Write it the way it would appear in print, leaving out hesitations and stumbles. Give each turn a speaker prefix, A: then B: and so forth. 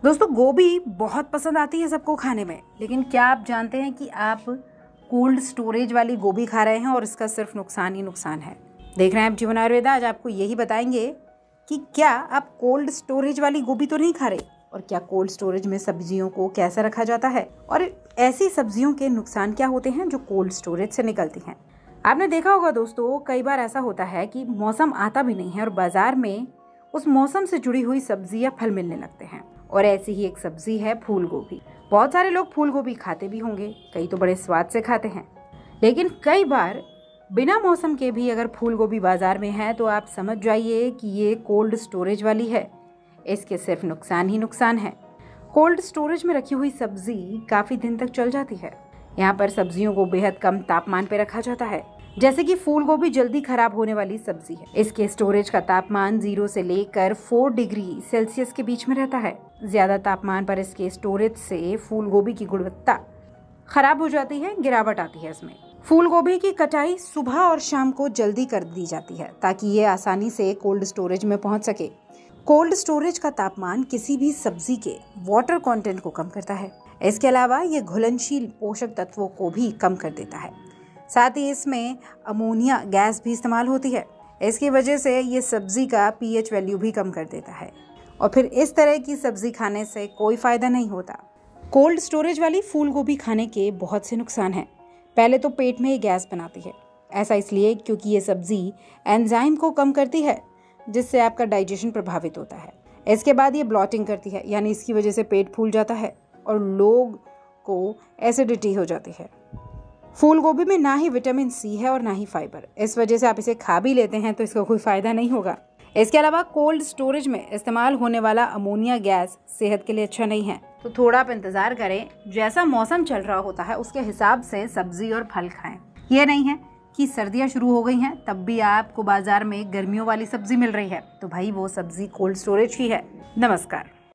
A: दोस्तों गोभी बहुत पसंद आती है सबको खाने में, लेकिन क्या आप जानते हैं कि आप कोल्ड स्टोरेज वाली गोभी खा रहे हैं और इसका सिर्फ नुकसान ही नुकसान है। देख रहे हैं आप जीवन आयुर्वेदा। आज आपको यही बताएंगे कि क्या आप कोल्ड स्टोरेज वाली गोभी तो नहीं खा रहे, और क्या कोल्ड स्टोरेज में सब्जियों को कैसे रखा जाता है, और ऐसी सब्जियों के नुकसान क्या होते हैं जो कोल्ड स्टोरेज से निकलती हैं। आपने देखा होगा दोस्तों, कई बार ऐसा होता है कि मौसम आता भी नहीं है और बाजार में उस मौसम से जुड़ी हुई सब्जी या फल मिलने लगते हैं। और ऐसी ही एक सब्जी है फूल गोभी। बहुत सारे लोग फूल गोभी खाते भी होंगे, कई तो बड़े स्वाद से खाते हैं, लेकिन कई बार बिना मौसम के भी अगर फूल गोभी बाजार में है तो आप समझ जाइए कि ये कोल्ड स्टोरेज वाली है। इसके सिर्फ नुकसान ही नुकसान है। कोल्ड स्टोरेज में रखी हुई सब्जी काफी दिन तक चल जाती है। यहाँ पर सब्जियों को बेहद कम तापमान पर रखा जाता है। जैसे कि फूल गोभी जल्दी खराब होने वाली सब्जी है। इसके स्टोरेज का तापमान 0 से लेकर 4 डिग्री सेल्सियस के बीच में रहता है। ज्यादा तापमान पर इसके स्टोरेज से फूल गोभी की गुणवत्ता खराब हो जाती है, गिरावट आती है इसमें। फूल गोभी की कटाई सुबह और शाम को जल्दी कर दी जाती है ताकि ये आसानी से कोल्ड स्टोरेज में पहुंच सके। कोल्ड स्टोरेज का तापमान किसी भी सब्जी के वाटर कंटेंट को कम करता है। इसके अलावा ये घुलनशील पोषक तत्वों को भी कम कर देता है। साथ ही इसमें अमोनिया गैस भी इस्तेमाल होती है। इसकी वजह से ये सब्जी का पीएच वैल्यू भी कम कर देता है, और फिर इस तरह की सब्जी खाने से कोई फायदा नहीं होता। कोल्ड स्टोरेज वाली फूल गोभी खाने के बहुत से नुकसान हैं। पहले तो पेट में ये गैस बनाती है। ऐसा इसलिए क्योंकि ये सब्जी एंजाइम को कम करती है, जिससे आपका डाइजेशन प्रभावित होता है। इसके बाद ये ब्लॉटिंग करती है, यानी इसकी वजह से पेट फूल जाता है और लोग को एसिडिटी हो जाती है। फूल गोभी में ना ही विटामिन सी है और ना ही फाइबर। इस वजह से आप इसे खा भी लेते हैं तो इसका कोई फायदा नहीं होगा। इसके अलावा कोल्ड स्टोरेज में इस्तेमाल होने वाला अमोनिया गैस सेहत के लिए अच्छा नहीं है। तो थोड़ा आप इंतजार करें, जैसा मौसम चल रहा होता है उसके हिसाब से सब्जी और फल खाएं। ये नहीं है कि सर्दियां शुरू हो गई हैं तब भी आपको बाजार में गर्मियों वाली सब्जी मिल रही है, तो भाई वो सब्जी कोल्ड स्टोरेज की है। नमस्कार।